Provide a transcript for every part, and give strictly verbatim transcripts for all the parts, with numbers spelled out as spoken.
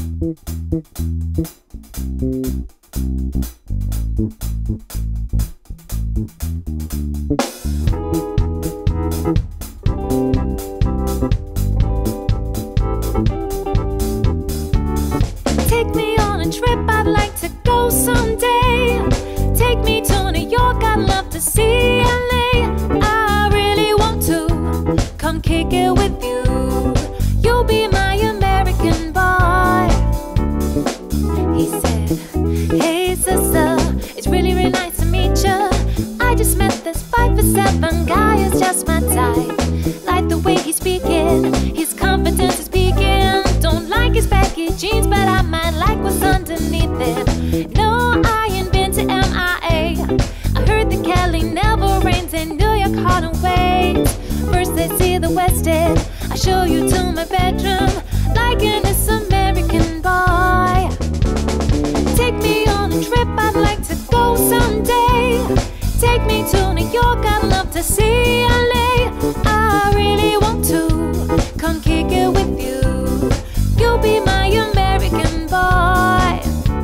Take me on a trip, I'd like to go someday. Take me to New York, I'd love to see L A. I really want to come kick it with you. You'll be my American boy. He said, hey sister, it's really, really nice to meet ya. I just met this five for seven guy, is just my type. Like the way he's speaking, his confidence is peaking. Don't like his baggy jeans, but I might like what's underneath it. No, I ain't been to M I A. I heard that Cali never rains and New York hard and waves. First they see the West End, I show you to my bedroom, like in this American boy. Take me on a trip, I'd like to go someday. Take me to New York, I'd love to see L A. I really want to come kick it with you. You'll be my American boy.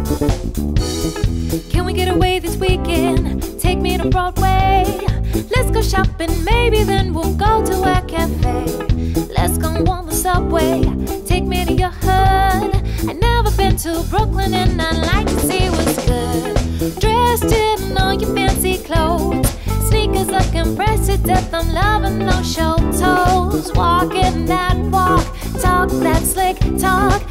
Can we get away this weekend? Take me to Broadway. Let's go shopping, maybe then we'll go to a cafe. Let's go on the subway, take me to your hood. I've never been to Brooklyn and I'd like to see what's good. Dressed in all your fancy clothes, sneakers looking fresh to death. I'm loving those show toes. Walking that walk, talk that slick talk.